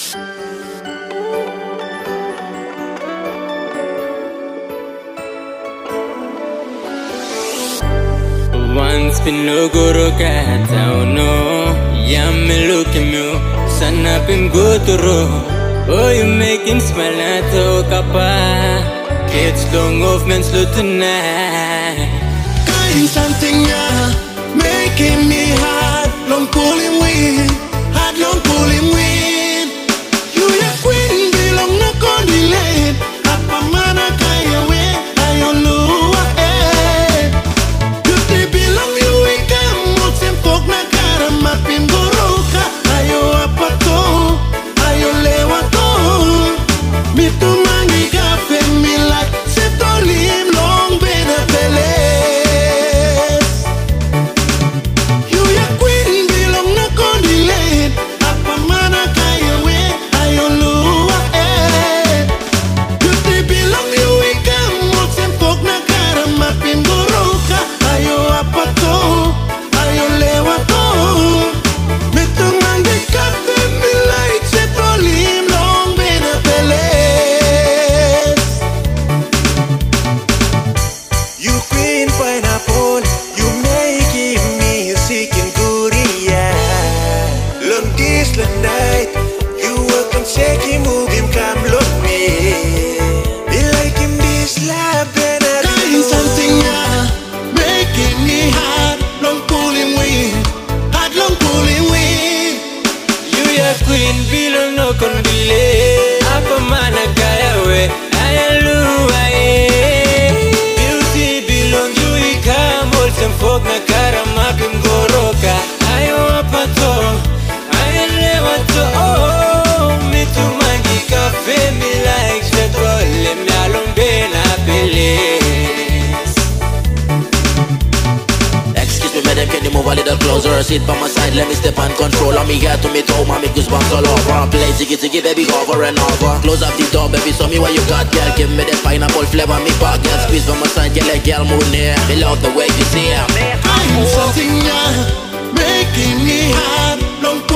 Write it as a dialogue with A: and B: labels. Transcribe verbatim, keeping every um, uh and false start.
A: Once been no guru kata no, yummy look at me, sun up in good oh you making smile na to kapa, kids don't movement slow tonight.
B: Kind something yeah, making me hard, long pulling wind, hard long pulling wind. You ya queen belong Nokondi Queen, apa mana kaya we, ayo luwa eh. You belong you ika mutsim pok na karama pimboroka, ayo apa to, ayo lewa to. Mi tu mangi kafe mi like setolim long bena pele.
A: Queen belong Nokondi Queen, apa mana kaya we, ayo luwa eh. Beauty belong you ika molten fog na karama pimgoroka, ayo apa to, ayo lewa to. Oh, mi tu mangi kafe mi like setole mi along bena peles.
C: Excuse me, madam, can you move a little closer? Sit by my side, let me step and control. On me head to me toe, my make goosebumps all over. Play ziggy ziggy, baby, over and over. Close up the door, baby, show me what you got, girl. Give me that pineapple flavor, me back, girl. Squeeze by my side, girl, like girl, move near. Me love the way you see her.
B: I'm something yeah, making me hard, long